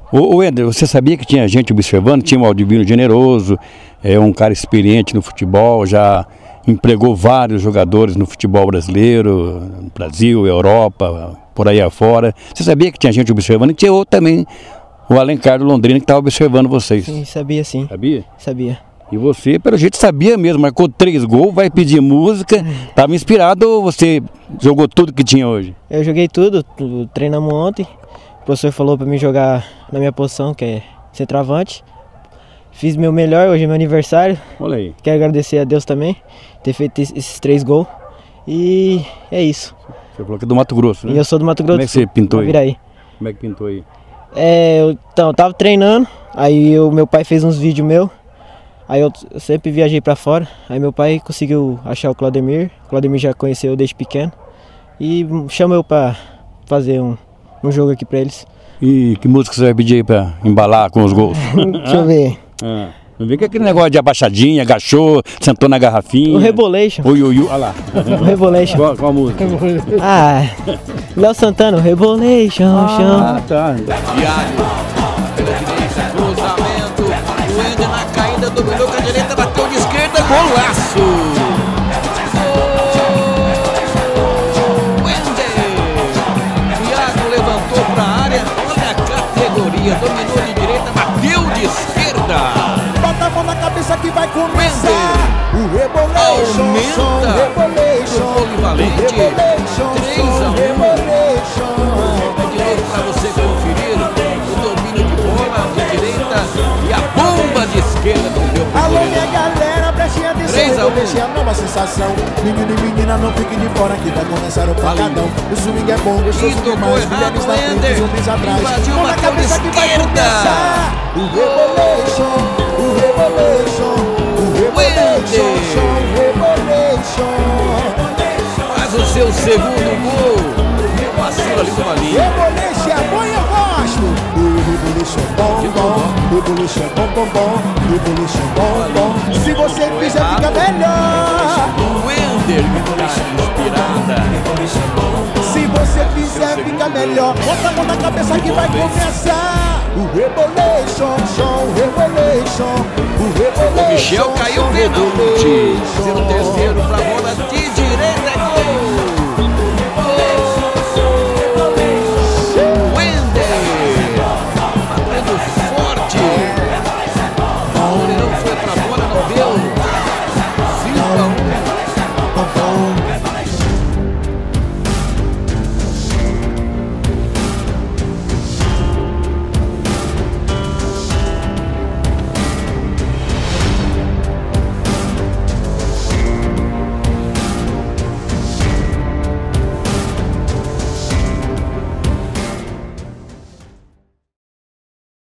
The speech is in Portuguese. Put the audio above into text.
Ô Ender, você sabia que tinha gente observando? Tinha o Aldivino Generoso, um cara experiente no futebol, já empregou vários jogadores no futebol brasileiro, no Brasil, Europa, por aí afora. Você sabia que tinha gente observando? E tinha outro também, o Alencar do Londrina, que estava observando vocês. Sim, sabia sim. Sabia? Sabia. E você, pelo jeito, sabia mesmo, marcou 3 gols, vai pedir música, estava inspirado ou você jogou tudo que tinha hoje? Eu joguei tudo, treinamos ontem. O professor falou para mim jogar na minha posição, que é centroavante. Fiz meu melhor, hoje é meu aniversário. Olha aí. Quero agradecer a Deus também, ter feito esses 3 gols. E é isso. Você falou que é do Mato Grosso, né? E eu sou do Mato Grosso. Como é que você pintou aí? Viraí. Como é que pintou aí? Eu tava treinando, aí meu pai fez uns vídeos meus. Aí eu sempre viajei pra fora, aí meu pai conseguiu achar o Claudemir já conheceu eu desde pequeno. E chamou eu pra fazer um jogo aqui pra eles. E que música você vai pedir aí pra embalar com os gols? Deixa eu ver. Não vem com aquele negócio de abaixadinha, agachou, sentou na garrafinha. O Rebolation. Olha lá. O Rebolation. Qual música? Léo Santana, o Rebolation, chão. Tá. Cruzamento, o Ender na caída, dominou com a direita, bateu de esquerda, golaço! O Ender! Thiago levantou pra área, olha a categoria, dominou de direita, bateu de esquerda! Bota a mão na cabeça que vai começar o Rebolation, aumenta o polivalente, 3-1. De novo pra você conferir o domínio de bola de direita e a bomba de esquerda do meu Alô goleiro. minha galera, prestem atenção, vou deixar a nova sensação. Menino e menina, não fiquem de fora que vai começar o pancadão. O swing é bom, gostoso demais, mulheres na frente, homens atrás. Invadiu, Mão na bateu de cabeça que vai esquerda. começar o Rebolation, o Rebolation, o Rebolation, o Rebolation. Faz o seu segundo gol. Vacila ali numa linha. Rebolation é bom e eu gosto. O Rebolation é bom, bom. Rebolation é bom, bom, bom. Rebolation é bom, bom. Se você fizer, fica melhor. O Ender que tá inspirada. Se você fizer, fica melhor. Bota a mão na cabeça que vai começar o Rebolation, o Rebolation, o Rebolation. O Michel caiu pênalti. Fazendo o terceiro pra bola de